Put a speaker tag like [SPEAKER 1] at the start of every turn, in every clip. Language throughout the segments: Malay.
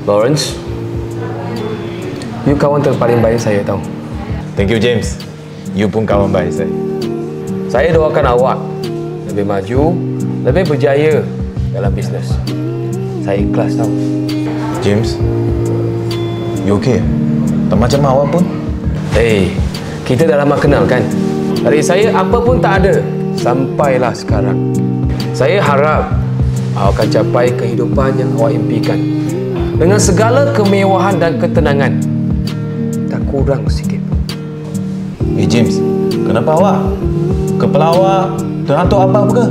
[SPEAKER 1] Lawrence, you kawan terpaling baik saya tahu.
[SPEAKER 2] Thank you, James. You pun kawan baik saya.
[SPEAKER 1] Saya doakan awak lebih maju, lebih berjaya dalam bisnes. Saya ikhlas tahu.
[SPEAKER 2] James, you okay? Tak macam awak pun.
[SPEAKER 1] Kita dah lama kenal kan? Dari saya apa pun tak ada sampailah sekarang. Saya harap awak akan capai kehidupan yang awak impikan dengan segala kemewahan dan ketenangan. Tak kurang sikit.
[SPEAKER 2] James, kenapa awak? Kepala awak teratur apa ke?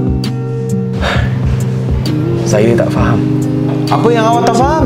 [SPEAKER 1] Saya tak faham.
[SPEAKER 2] Apa yang awak tak faham?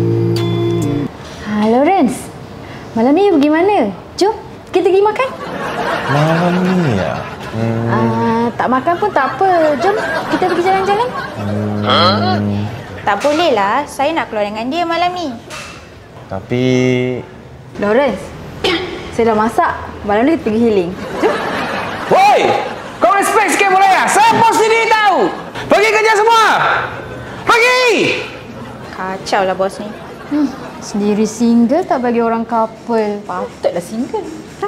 [SPEAKER 3] Lawrence, malam ni pergi mana? Jom, kita pergi makan.
[SPEAKER 2] Malam ni ya?
[SPEAKER 3] Tak makan pun tak apa. Jom, kita pergi jalan-jalan.
[SPEAKER 4] Tak boleh lah, saya nak keluar dengan dia malam ni.
[SPEAKER 2] Tapi...
[SPEAKER 3] Lawrence, saya dah masak. Malam ni kita pergi healing. Jom.
[SPEAKER 1] Woi! Kau respect sikit boleh tak? Saya bos sini tahu! Pergi kerja semua! Pergi!
[SPEAKER 4] Kacau lah bos ni.
[SPEAKER 3] Sendiri single tak bagi orang couple. Patutlah single.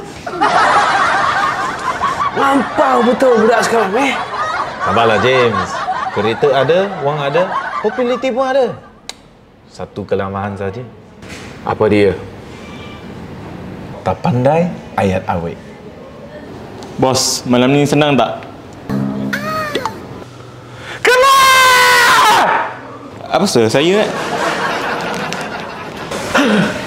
[SPEAKER 1] Lampau betul budak sekarang
[SPEAKER 2] Sabarlah, James. Kereta ada, wang ada, populariti pun ada. Satu kelemahan saja.
[SPEAKER 1] Apa dia?
[SPEAKER 2] Tak pandai ayat awet.
[SPEAKER 5] Bos, malam ni senang tak?
[SPEAKER 1] Keluar!
[SPEAKER 5] Apa sir? Saya